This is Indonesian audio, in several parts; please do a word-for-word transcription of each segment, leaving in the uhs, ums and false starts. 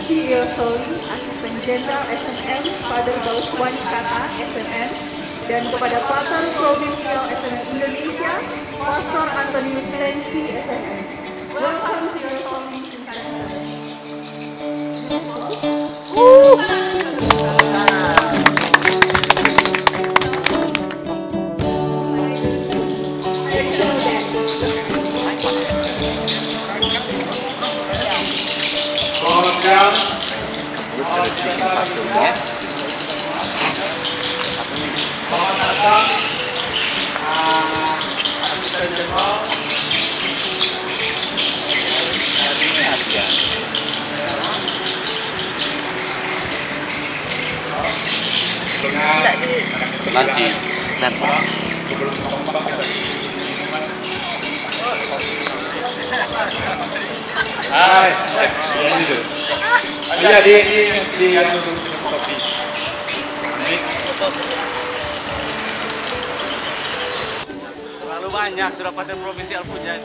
C E O Soli, Asisten Jenderal S N M, Father Gauswan Kata S N M, dan kepada Pater Provinsial S N M Indonesia, Pastor Antonius Lensi S N M. Welcome to your solemn Selamat siang. Selamat datang. Asisten Jenderal nanti nanti Hai, iya di di di untuk topi. terlalu banyak sudah pasar provinsi Al-Fujain.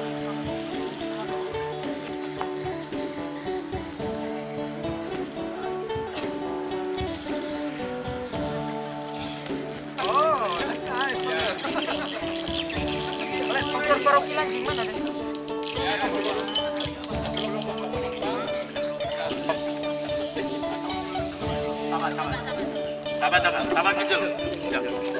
Pasar Parokilan gimana nih? Tabat, tabat, tabat kecil. Ya.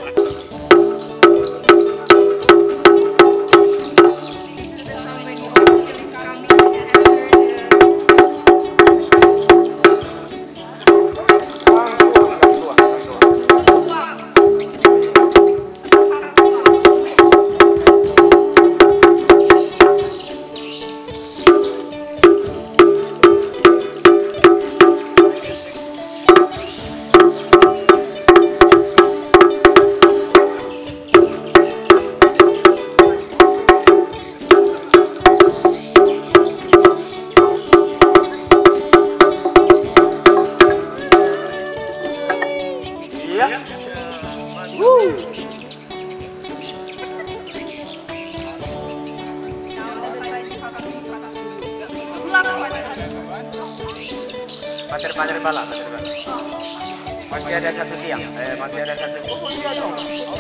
Pater-pater bala, pater bala. Masih ada satu tiang, eh, masih ada satu. Oh iya dong.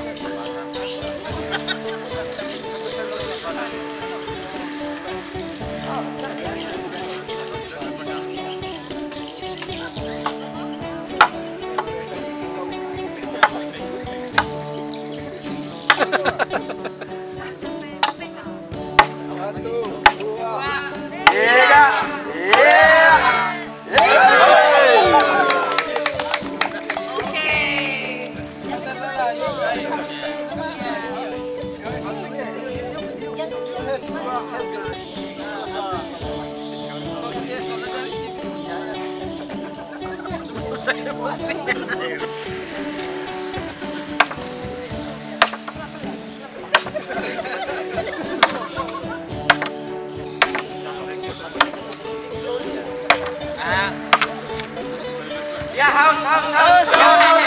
Satu, dua, tiga, ya haus, haus, haus, haus,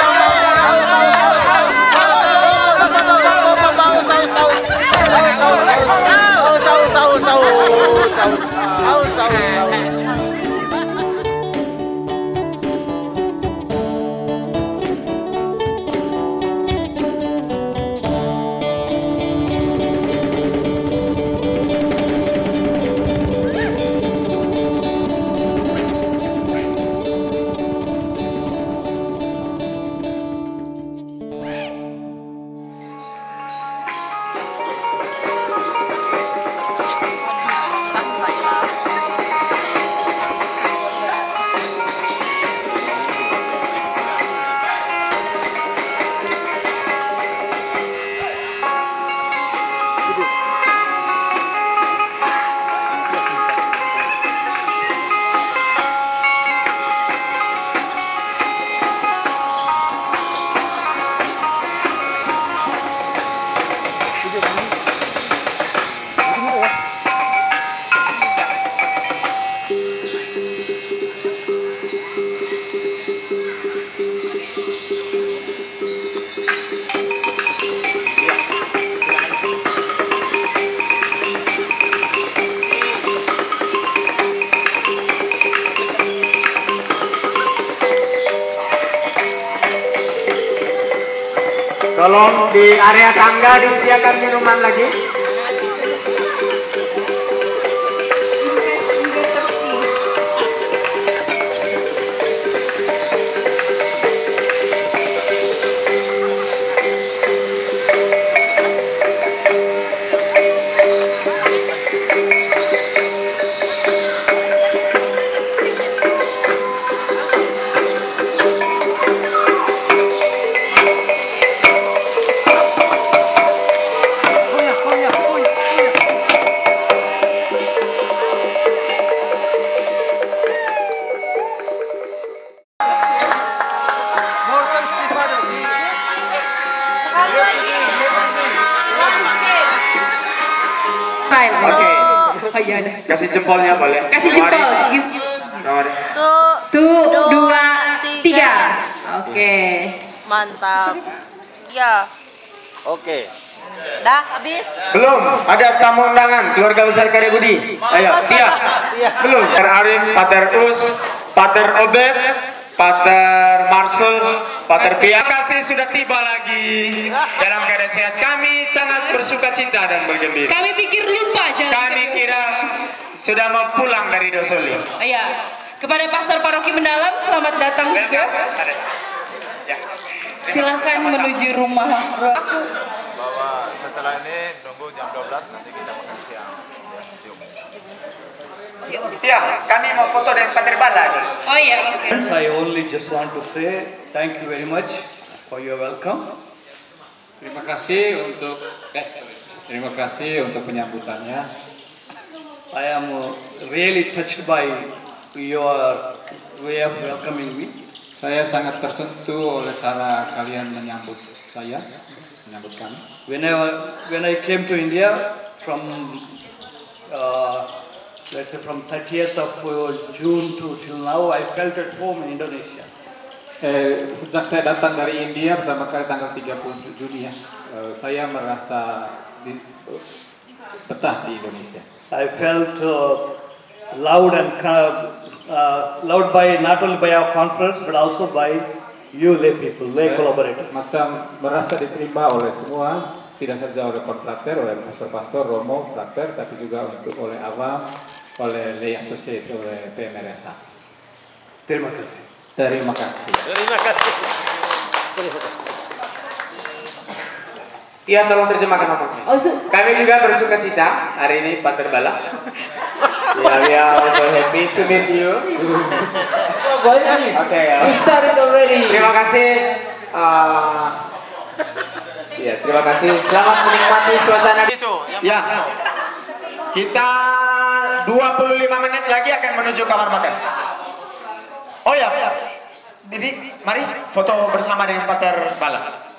Tolong di area tangga disediakan minuman lagi. Oke. Oh iya deh. Kasih jempolnya boleh. Kasih jempol. Tuh, Tuh, dua, tiga. Oke. mantap. Ya, Oke. dah habis. Belum, ada tamu undangan keluarga besar Karya Budi. Ayo, Tia. Belum. Pater Arif, Pater Us, Pater Obed, Pater Marcel, Pater Pia. Terima kasih sudah tiba lagi dalam keadaan sehat. Kami sangat bersuka cita dan bergembira. Kami pikir lupa jalan. Kami kira sudah mau pulang dari Dosoli. Oh, iya. Kepada Pastor Paroki Mendalam, selamat datang juga. Ya. Silahkan menuju rumah aku. Bahwa setelah ini nunggu jam dua belas nanti kita makan siang. Ya, kami mau foto dengan Pater Bala. Oh iya, oke. Friends, I only just want to say thank you very much for your welcome. Terima kasih untuk eh, terima kasih untuk penyambutannya. I am uh, really touched by your way of welcoming me. Saya sangat tersentuh oleh cara kalian menyambut saya, menyambut kami. When I when I came to India from uh, let's say from thirtieth of June to till now, I felt at home in Indonesia. Eh, sejak saya datang dari India pertama kali tanggal tiga puluh Juni ya, eh, saya merasa di, betah di Indonesia. I felt uh, loud and uh, uh, loved by not only by our conference but also by you lay people, lay collaborators. Macam merasa diterima oleh semua, tidak saja oleh konfrater, oleh pastor-pastor, romo, frater, tapi juga untuk oleh awam, oleh lay associate, oleh P M R S A. Terima kasih. Terima kasih. Terima kasih. Iya, tolong terjemahkan ngomong saya. Oh, su- Kami juga bersuka cita hari ini Pater Bala. Ya, we are also happy to meet you. Oke, ya. We started already. Terima kasih. Uh, ya, terima kasih. Selamat menikmati suasana. Ya, kita dua puluh lima menit lagi akan menuju kamar makan. Oh ya, Bibi, mari foto bersama dengan Pater Bala.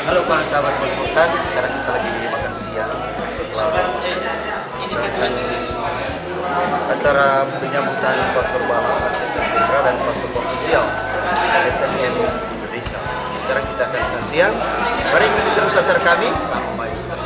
Halo para sahabat Meliputan, sekarang kita lagi makan siang setelah acara penyambutan Pastor Bala, Asisten Jenderal dan Pastor Provinsial S M M Indonesia. Sekarang kita akan makan siang. Mari ikuti terus acara kami. Sampai